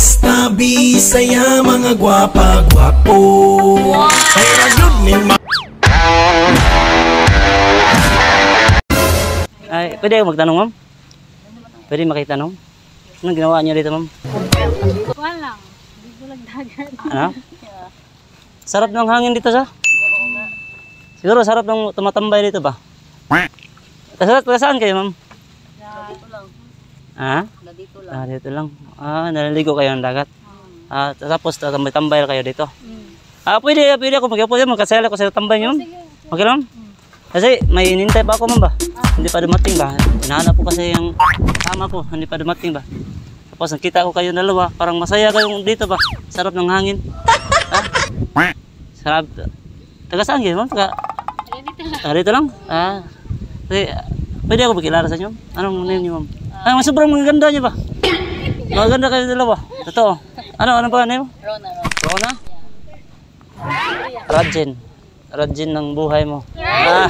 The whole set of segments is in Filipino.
Basta Bisaya mga gwapa-gwapo. Ay ragod ni Ay, pwede ako magtanong, ma'am? Pwede makitanong? Anong ginawa niyo dito, ma'am? Kuan lang. Dito lang dagat. Ano? Sarap ng hangin dito, sa? Oo nga. Siguro sarap ng tumatambay dito ba? Taga saan kayo, ma'am? Dito lang. Ha? Dito lang. Ah, dito lang. Ah, naliligo kayo ng dagat. Ah, tapos tambay-tambay kayo dito. Ah, pwede ako mag-upo dyan. Magkasala ko sa tambay niyo, ma'am. Okay lang? Kasi may hinintay pa ako, ma'am ba? Hindi pa dumating ba? Hinahanap ko kasi yung tama ko. Hindi pa dumating ba? Tapos nakita ko kayo dalawa. Parang masaya kayong dito ba? Sarap ng hangin. Ha? Sarap. Taga saan kayo, ma'am? Dito lang. Ah, dito lang? Ah. Kasi, pwede ako magkilala sa inyo? Anong name niyo, ma'am? Ah, mas sobrang maganda niyo ba? Maganda kayo dalawa. Totoo. Ano ba name? Rona. Rona? Radjen. Radjen ng buhay mo. Ah.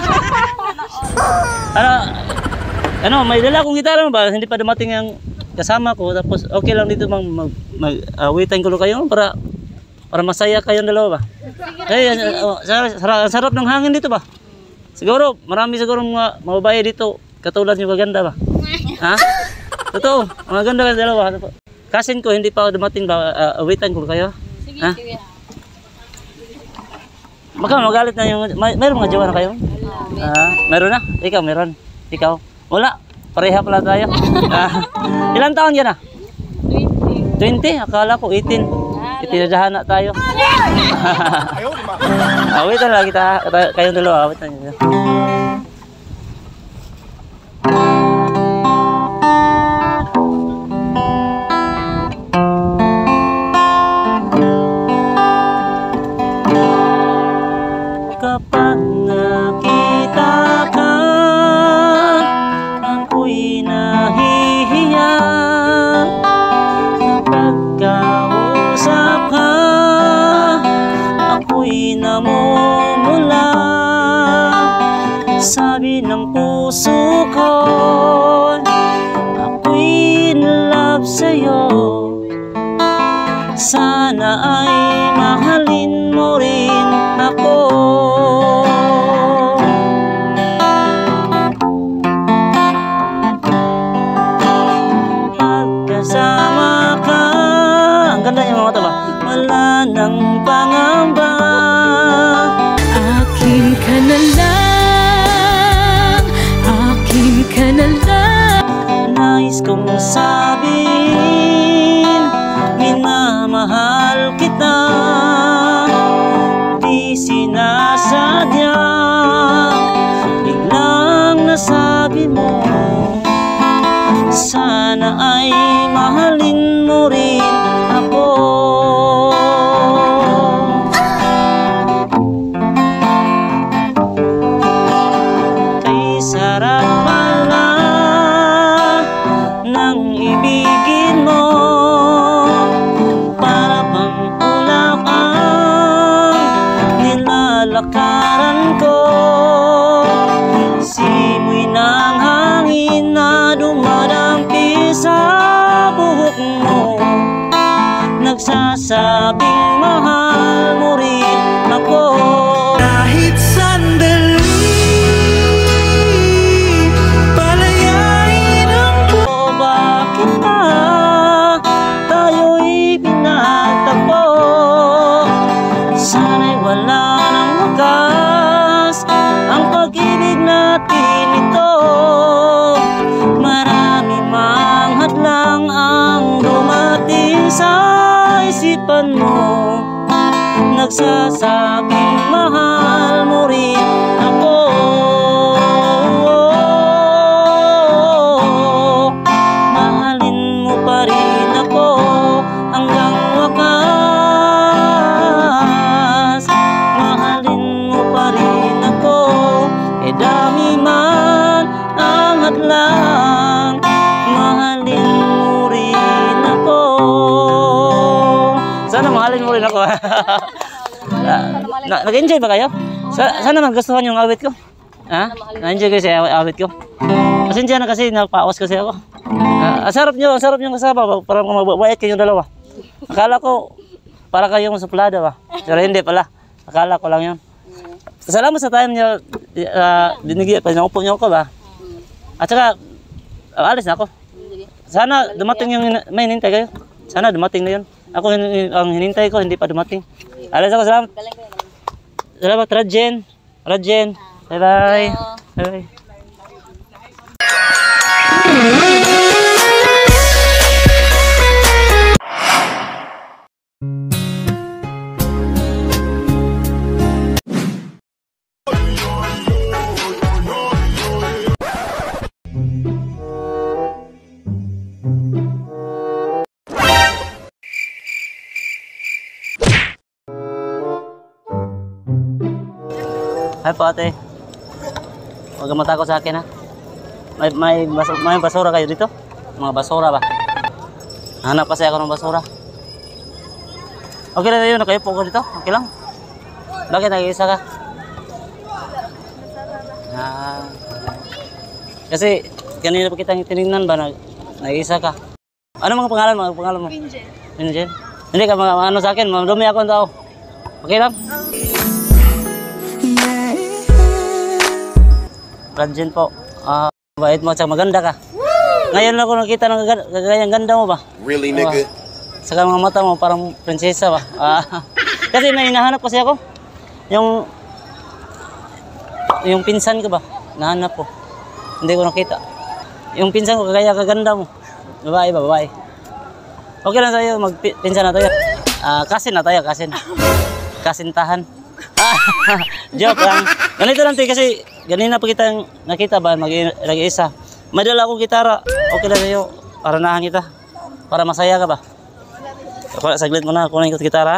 Ano, may dala akong gitara mo ba? Hindi pa dumating yung kasama ko. Tapos okay lang dito mag-waitin ko kayo para masaya kayong dalawa ba? Ay, sarap ng hangin dito ba? Siguro, marami siguro mga babae dito katulad niyo maganda ba? Ha? Totoo, maganda kayo dalawa. Kasin ko hindi pa dumating ba? Waitin ko kayo. Sige, ha? sige. Magalit na yung... Mayroon mga jowa na kayo? Meron na? Ikaw, meron? Ikaw? Wala. Pareha pala tayo. Ilan taon yan 20. 20? Akala ko 18. Itinadahan na tayo. Wait lang kita. Kayong dalawa. Wait lang. Kapag nakita ka, ako'y nahihiya. Kapag kausap ka, ako'y namumula. Sabi ng puso ko, ako'y in love sa'yo. Sana ay mahalin mo rin ako. Pagkasama ka, ang ganda niya mga taba. Wala nang pangamba. Akin ka na lang. Akin ka na lang. Nais kong sabihin, minamahal kita. Di sinasadya, biglang nasabi mo. Sana ay mahalin mo rin ako. Kay sarap pala ng ibigin mo. Para bang ulap ang nilalakaran ko. Simoy ng hangin na dumadampi sa buhok mo. Nagsasabing mahal mo rin ako. Kahit sandali, palayain ang buo. Bakit ba tayo'y pinagtagpo? Sana'y wala nang wakas ang pag-ibig natin ito. Marami mang hadlang ang dumating sa isipan mo. Nagsasabing mahal mo rin ako. Mahalin mo pa rin ako hanggang wakas. Mahalin mo pa rin ako. E dami man ang hadlang, mahalin mo rin ako. Sana mahalin mo rin ako. Nag-enjoy ba kayo? Sana magustuhan yung awit ko. Ha? Na-enjoy kayo sa awit ko. Pasensya na kasi napaos kasi ako. Ang sarap nyo kasama. Parang mababait kayong dalawa. Akala ko, para kayong suplada ba? Pero hindi pala. Akala ko lang yun. Salamat sa time niyo, dinigyan pa niyo ko ba? At saka, alis na ako. Sana dumating yung, may hinintay kayo. Sana dumating na yun. Ako ang hinintay ko, hindi pa dumating. Alis ako, salamat. Salamat, Rajen. Rajen. Bye-bye. Bye-bye. Hi po ate. Huwag kang matakot sa akin ha. May basura kayo dito? Mga basura ba? Hanap kasi ako ng basura. Okay lang yun, nakayo po ko dito. Okay lang. Bakit nag-iisa ka? Kasi kanina pa kitang tinignan ba nag-iisa ka? Ano mga pangalan mo? Pangalan mo? Pinjen. Pinjen? Hindi ka ano sa akin, madumi ako ang tao. Okay lang? Ranjen po. Bait mo at maganda ka. Ngayon lang ako nakita ng ganyang ganda mo ba? Really, nigga? Saka mga mata mo parang prinsesa ba? Kasi may hinahanap kasi ako. Yung pinsan ko ba? Nahanap ko. Hindi ko nakita. Yung pinsan ko kagaya kaganda mo. Babae ba? Babae. Okay lang sa'yo. Magpinsan na tayo. Kasin na tayo. Kasin. Kasintahan. Joke lang. Ganito lang tayo kasi ganina pa kita nakita ba mag-iisa. May dala akong gitara. Okay lang sa'yo. Para nahan kita. Para masaya ka ba? Saglit mo na. Kunin ko sa gitara.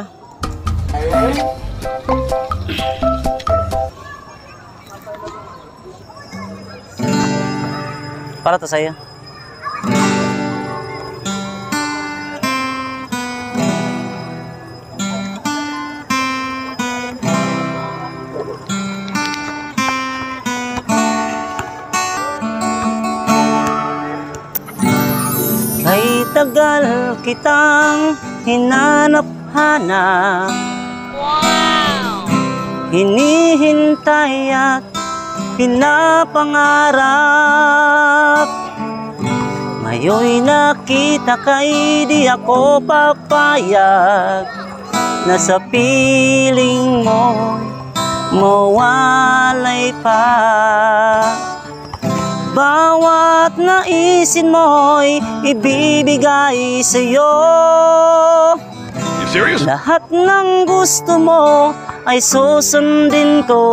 Para to sa'yo. Ay tagal kitang hinanap-hanap. Wow! Hinihintay at pinapangarap. Ngayon'y nakita ka'y di ako papayag na sa piling mo mawalay pa. Bawat naisin mo'y ibibigay sa'yo. You serious? Lahat ng gusto mo ay susundin ko.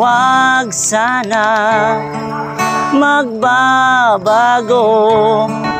Huwag sana magbabago.